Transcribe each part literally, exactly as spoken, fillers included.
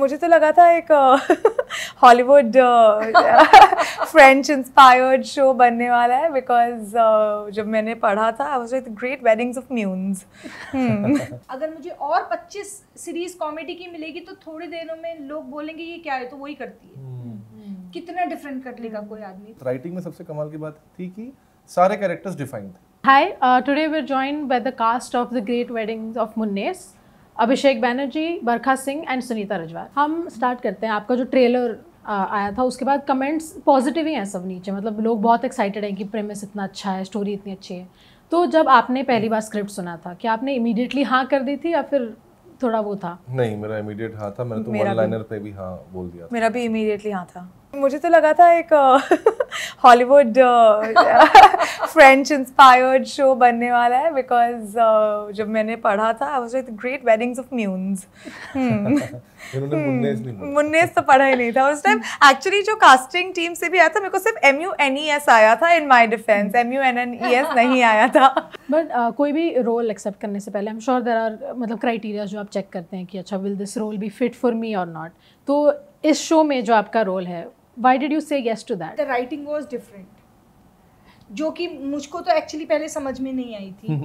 मुझे तो लगा था एक हॉलीवुड फ्रेंच इंस्पायर्ड शो बनने वाला है, बिकॉज uh, जब मैंने पढ़ा था I was like the great weddings of Munnes. अगर मुझे और पच्चीस सीरीज कॉमेडी की मिलेगी तो थोड़ी देरों में लोग बोलेंगे ये क्या है, तो वही करती है। hmm. कितना डिफरेंट कर लेगा कोई आदमी। राइटिंग में सबसे कमाल की बात थी कि सारे कैरेक्टर्स डिफाइंड थे। Hi, uh, today we're joined by the cast of The Great Weddings of Munnes, Abhishek Banerjee, Barkha Singh and Sunita Rajwar. हम स्टार्ट करते हैं। आपका जो ट्रेलर आया था उसके बाद कमेंट्स पॉजिटिव ही हैं सब नीचे, मतलब लोग बहुत एक्साइटेड हैं कि प्रेमिस इतना अच्छा है, स्टोरी इतनी अच्छी है। तो जब आपने पहली बार स्क्रिप्ट सुना था, क्या आपने इमीडिएटली हाँ कर दी थी या फिर थोड़ा वो था? नहीं, मेरा इमीडिएट हाँ था। मैंने तो वन लाइनर पे भी हाँ बोल दिया था। मेरा भी इमीडिएटली हाँ था। मुझे तो लगा था एक हॉलीवुड फ्रेंच इंस्पायर्ड शो बनने वाला है, बिकॉज uh, जब मैंने पढ़ा था I was like the great weddings of Munnes. इन्होंने मुन्नेस नहीं पढ़ा। मुन्नेस तो पढ़ा ही नहीं था उस टाइम। एक्चुअली जो कास्टिंग टीम से भी आया था, मेरे को सिर्फ M U N E S आया था। In my defence M U N N E S नहीं आया था। बट uh, कोई भी रोल एक्सेप्ट करने से पहले I am sure there are मतलब क्राइटेरिया जो आप चेक करते हैं कि अच्छा will this role be fit for me और नॉट। तो इस शो में जो आपका रोल है, why did you say yes to that? The writing was different, जो कि मुझको तो एक्चुअली पहले समझ में नहीं आई थी।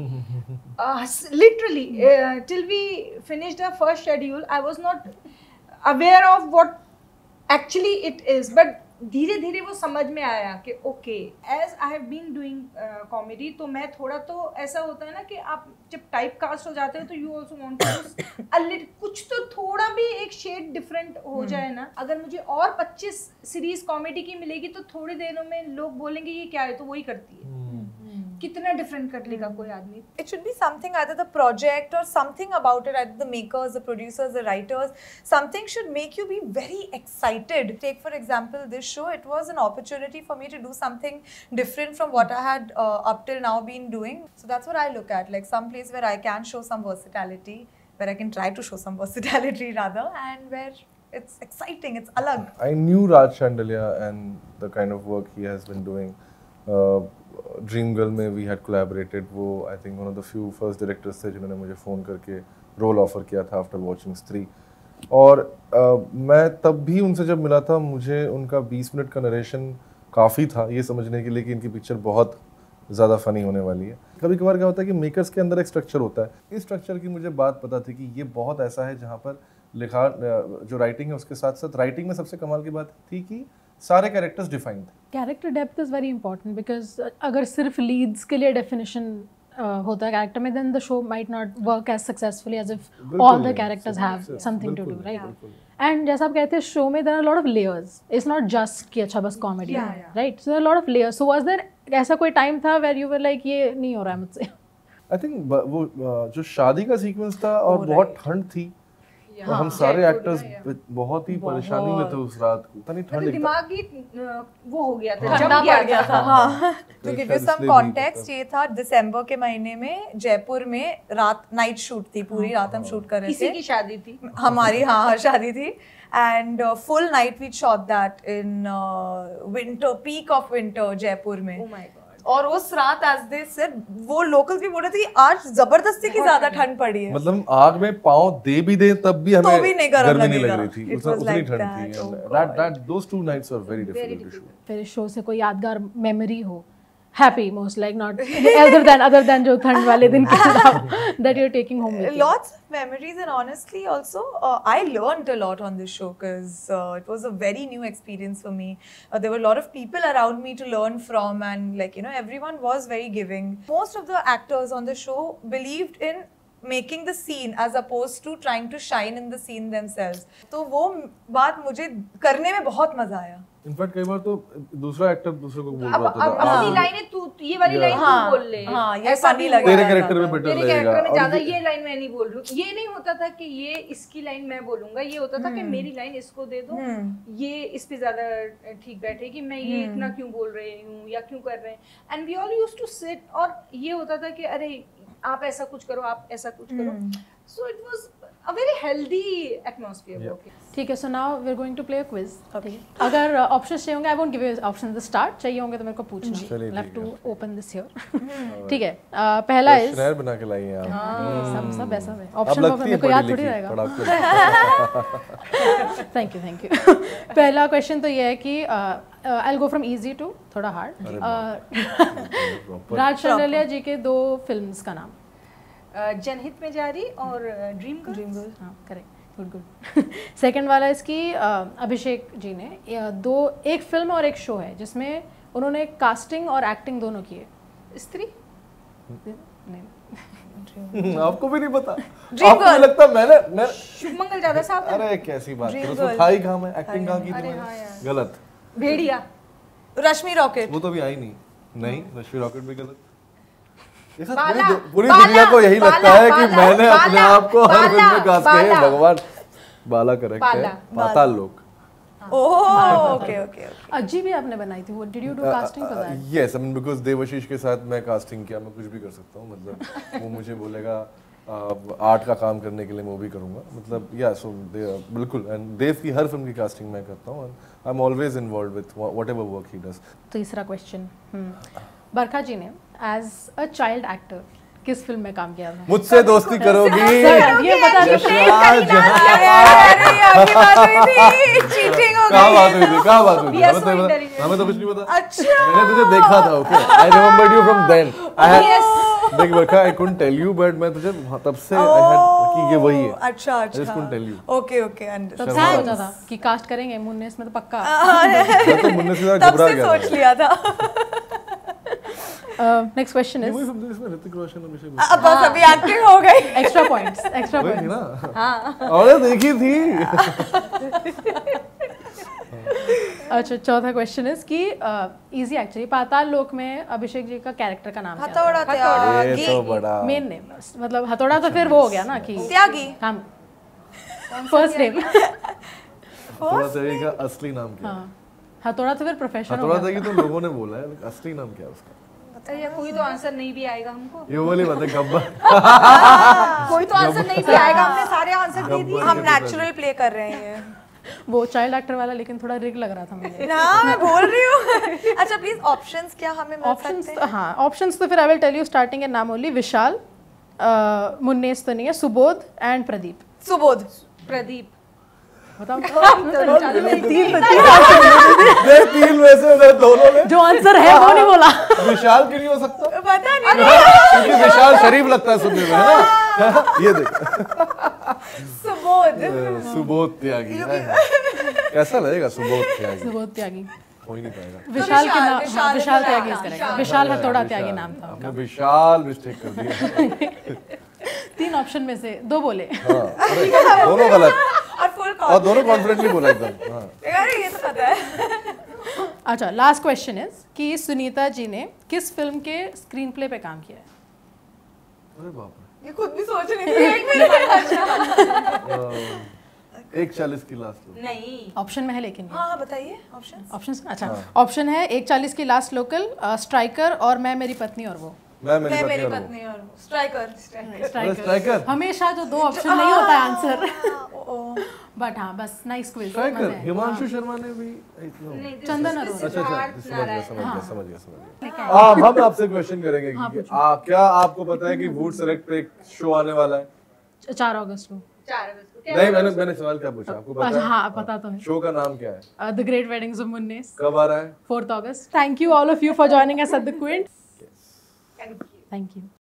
Literally till we finished the first schedule I was not aware of what actually it is, but धीरे धीरे वो समझ में आया कि okay as I have been doing comedy, तो मैं थोड़ा तो ऐसा होता है ना कि आप जब टाइप कास्ट हो जाते हो तो you also want to a little कुछ तो थोड़ा भी एक शेड डिफरेंट हो जाए ना। अगर मुझे और पच्चीस सीरीज कॉमेडी की मिलेगी तो थोड़ी देरों में लोग बोलेंगे ये क्या है, तो वही करती है। कितना डिफरेंट कर लेगा कोई आदमी। It should be something, either the project or something about it, either the makers, the producers, the writers, something should make you be very excited. Take for example this show, it was an opportunity for me to do something different from what I had uh, up till now been doing. So that's what I look at, like some place where I can show some versatility, where I can try to show some versatility rather, and where it's exciting, it's alag. I knew Raj Chandelier and the kind of work he has been doing. Uh, dream girl में we had collaborated. वो I think one of the few first directors थे जिन्होंने मुझे phone करके role offer किया था after watching स्त्री। और uh, मैं तब भी उनसे जब मिला था, मुझे उनका बीस मिनट का नरेशन काफ़ी था ये समझने के लिए कि इनकी पिक्चर बहुत ज़्यादा फ़नी होने वाली है। कभी कभार क्या होता है कि मेकर्स के अंदर एक स्ट्रक्चर होता है, इस स्ट्रक्चर की मुझे बात पता थी कि ये बहुत ऐसा है जहाँ पर लिखा जो राइटिंग है उसके साथ साथ राइटिंग में सबसे कमाल की बात थी कि सारे कैरेक्टर्स डिफाइंड थे। Character depth is very important, because अगर सिर्फ लीड्स के लिए डेफिनेशन uh, होता है कैरेक्टर में, then the show might not work as successfully as if all the characters have something to do, right? And जैसा आप कहते हैं शो में there are lot of layers, it's not just कि अच्छा बस comedy, right? So there are lot of layers. So was there ऐसा कोई टाइम था वेयर यू वर लाइक ये नहीं हो रहा है मुझसे? आई थिंक वो जो शादी का सीक्वेंस था और बहुत ठंड थी और हम सारे एक्टर्स बहुत ही परेशानी में थे उस रात को। तनी ठंड दिमागी वो हो गया था, ठंडा पड़ गया था। हाँ, तो गिव यू सम कॉन्टेक्स्ट, ये था दिसंबर के महीने में जयपुर में रात नाइट शूट थी, पूरी रात हम शूट कर रहे थे। किसी की शादी थी हमारी, हाँ शादी थी। And full night we shot that in winter, peak of winter Jaipur में। oh my God. और उस रात एज दे सेड वो लोकल्स भी बोल रहे थे कि आज जबरदस्ती की ज्यादा ठंड पड़ी है। मतलब आग में पांव दे भी दे तब भी हमें तो भी नहीं गर्मी नहीं लग रही थी, उतनी ठंड थी। That that those two nights were very difficult to shoot. फिर शो से कोई यादगार मेमोरी हो, happy most like, not other than other than जो ठंड वाले दिन के that you are taking home with you? Lots of memories, and honestly also uh, I learned a lot on this show because uh, it was a very new experience for me. Uh, there were a lot of people around me to learn from, and like you know everyone was very giving. Most of the actors on the show believed in making the scene as opposed to trying to shine in the scene themselves. तो वो बात मुझे करने में बहुत मजा आया। In fact कई बार तो दूसरा एक्टर दूसरे को बोल रहा अब होता अब था, अपनी लाइनें तू ये वाली लाइन तू बोल ले, हाँ, ये ऐसा funny भी लगा तेरे था। कैरेक्टर में बेटर तेरे लगेगा। कैरेक्टर में और ज्यादा ये- ये लाइन मैं नहीं बोल रही हूँ। ये नहीं होता था कि ये इसकी लाइन मैं बोलूंगा, ये होता था कि मेरी लाइन इसको दे दो, ये इस पे ज्यादा ठीक बैठेगी, मैं ये इतना क्यों बोल रही हूँ या क्यों कर रहे हैं। And we all used to sit, और ये होता था कि अरे आप ऐसा कुछ करो, आप ऐसा कुछ करो। So it was a very healthy atmosphere Yeah. working. ठीक है, so now we are going to play a quiz. अगर ऑप्शंस चाहिए होंगे, I won't give you option the start, चाहिए होंगे तो मेरे को पूछना। चलिए, हैव ठीक टू ओपन दिस हियर। ठीक है, अ, पहला इज क्वेश्चनर बना के लाई हैं आप। सब सब ऐसा है, अब ऑप्शन लगती मेरे है को याद पढ़ी थोड़ी लिखी, रहेगा। पढ़ाकू। Thank you thank you. पहला क्वेश्चन तो ये है कि I will go from easy to थोड़ा हार्ड। राज शांडिल्य जी के दो फिल्म्स का नाम। Uh, जनहित में जारी और ड्रीम गर्ल। Dream girl. हाँ करेक्ट, गुड गुड। सेकंड वाला इसकी uh, अभिषेक जी ने uh, दो, एक फिल्म और एक शो है जिसमें उन्होंने कास्टिंग और एक्टिंग दोनों की है। स्त्री। नहीं, आपको भी नहीं पता? Dream आपको Girl। लगता मैंने मैं शुभमंगल दादा साहब। अरे कैसी बात Dream कर, उसमें Girl। था ही कहाँ मैं एक्टिंग कहाँ की थी अरे मैंने? हाँ यार। गलत, भेड़िया। रश्मि रॉकेट। वो तो अभी आई नहीं। नहीं, रश्मि रॉकेट भी गलत। ये सब बाला, पूरी पूरी बाला, दुनिया को यही बाला, लगता है कि बाला, मैंने अपने बाला, आप को हर बाला, फिल्म में कास्ट किया है। बाला। भगवान, बाला करेक्ट है। बाला, पाताल लोक। Oh okay okay. अज्जी भी आपने बनाई थी, वो did you do casting for that? Yes, I mean because Devashish के साथ मैं कास्टिंग किया, मैं कुछ भी कर सकता हूँ। मतलब वो मुझे बोलेगा आर्ट का काम करने के लिए मैं वो भी करूँगा। मतलब या सो बिल्कुल, एंड देव की हर फिल्म की कास्टिंग मैं करता हूँ। I am always involve with whatever work he does. तीसरा क्वेश्चन, बरखा जी ने एज अ चाइल्ड एक्टर किस फिल्म में काम किया था? मुझसे दोस्ती करोगी? ये बता दो। यशराज जहाँ अरे अभी बात हुई थी, चीटिंग हो कहाँ बात गई। हुई थी? कहाँ बात हुई थी? We are हमें so तो नहीं पता- intelligent. हमें तो कुछ नहीं पता। अच्छा। मैंने तुझे देखा था, okay? I remembered you from then. I had देख Barkha, I couldn't tell you, but मैं तुझे वहाँ तब से आई हैड कि ये वही है। अच्छा I just अच्छा। couldn't tell you. Okay okay तब अंडरस्टूड। से सोचा था कि कास्ट करेंगे मुन्ने इसमें तो पक्का। मैं तो मुन्ने से ज़्यादा तब घबरा से गया सोच लिया था। नेक्स्ट क्वेश्चन ये इज वही फिल्म थी जिसमें ऋतिक रोशन और अभिषेक बच्चन। अब बस अभी एक्टिंग हो गई। एक्स्ट्रा पॉइंट्स, एक्स्ट्रा वही थी पॉइंट्स। ना? हाँ। और देखी थी। अच्छा, चौथा क्वेश्चन इज कि इजी एक्चुअली, पाताल लोक में अभिषेक जी का कैरेक्टर का नाम क्या था? हथौड़ा ये त्यागी। तो बड़ा मेन नेम, मतलब हथौड़ा तो फिर वो हो गया ना कि त्यागी। हम फर्स्ट नेम। थोड़ा सा का असली नाम क्या है? हाँ, हथौड़ा तो फिर प्रोफेशन हो थोड़ा गया। सा तो लोगों ने बोला है, असली नाम क्या है उसका? अरे यार, कोई तो आंसर नहीं भी आएगा हमको। ये वाली बात है, गब्बर। कोई तो आंसर नहीं भी आएगा, हमने सारे आंसर दे दिए। हम नेचुरल प्ले कर रहे हैं। वो चाइल्ड एक्टर वाला लेकिन थोड़ा रिग लग रहा था मुझे। ना मैं बोल रही हूँ। अच्छा प्लीज ऑप्शंस क्या हमें मिल ऑप्शंस सकते तो हाँ, ऑप्शंस तो फिर I will tell you starting and नाम ओनली। विशाल, मुन्नेस तो नहीं है, सुबोध एंड प्रदीप। हैं? सुबोध। प्रदीप। बताओ। तीन तीन में से मैं दोनों में जो आंसर है वो नहीं बोला। विशाल क्यों नहीं हो सकता? पता नहीं। क्योंकि विशाल शरीफ लगता है सुनने में, है ना? ये देख, सुबोध। सुबोध त्यागी। हाय हाय। कैसा लगेगा सुबोध त्यागी? सुबोध त्यागी। हो ही नहीं पाएगा। विशाल के नाम, विशाल, हाँ, विशाल विशाल, त्यागी इज करेक्ट। विशाल। विशाल हथौड़ा विशाल, त्यागी नाम था आपने उनका। विशाल मिस्टेक कर दिया। तीन ऑप्शन में से दो बोले। हाँ, अरे, दोनों गलत और फुल और दोनों कॉन्फिडेंटली बोला एकदम। हाँ। अरे ये तो पता है। अच्छा, लास्ट क्वेश्चन इज कि सुनीता जी ने किस फिल्म के स्क्रीन प्ले पे काम किया है? अरे बाप ये खुद भी सोच रही थी। एक मिनट। रे। एक चालीस की लास्ट लो। नहीं। ऑप्शन में है लेकिन ये। हाँ बताइए ऑप्शन। ऑप्शन अच्छा, ऑप्शन है एक चालीस की लास्ट लोकल, स्ट्राइकर और मैं मेरी पत्नी और वो। मैं मेरी मैं पत्नी मेरी और वो। पत्नी और स्ट्राइकर। अरे, स्ट्राइकर। हमेशा जो दो ऑप्शन नहीं होता है आंसर। बट हाँ, बस nice quiz. Striker Himanshu Sharma ने भी इतना नहीं, चंदन अरोड़ा। अच्छा अच्छा समझ गया समझ गया समझ गया समझ गया। अब हम आपसे क्वेश्चन करेंगे कि आ, क्या आपको पता है कि वुड सेलेक्ट पे एक शो आने वाला है? चार अगस्त को। चार अगस्त को। नहीं, मैंने मैंने सवाल क्या पूछा, आपको पता अच्छा है? हाँ, पता तो है। शो का नाम क्या है? The great weddings of Munnes, कब आ रहा है? Fourth August. Thank you all of you for joining us at the Quint. Thank you.